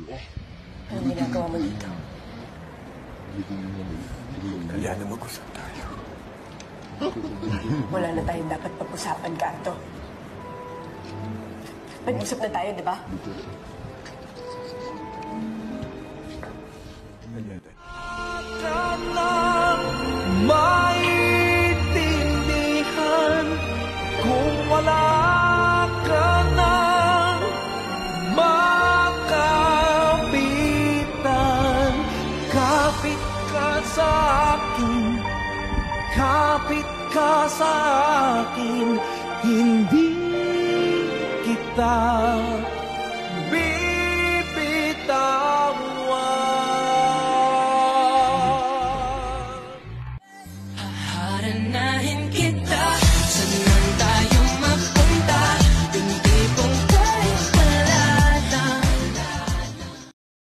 Anong ginagawa mo dito? Kaya na mag-usap tayo. Wala na tayong dapat pag-usapan, Carto. Nag-usap na tayo, di ba? Maintindihan kung wala ka nang makapitan. Kapit ka sa akin, kapit ka sa akin, hindi